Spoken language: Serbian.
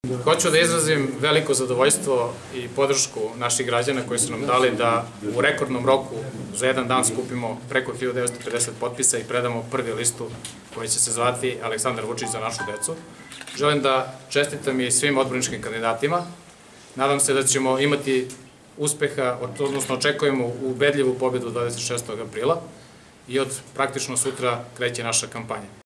Hoću da izrazim veliko zadovoljstvo i podršku naših građana koji su nam dali da u rekordnom roku za jedan dan skupimo preko 1950 potpisa i predamo prvi listu koji će se zvati Aleksandar Vučić za našu decu. Želim da čestitam i svim odborničkim kandidatima. Nadam se da ćemo imati uspeha, odnosno očekujemo ubedljivu pobedu 26. aprila i od praktično sutra kreće naša kampanja.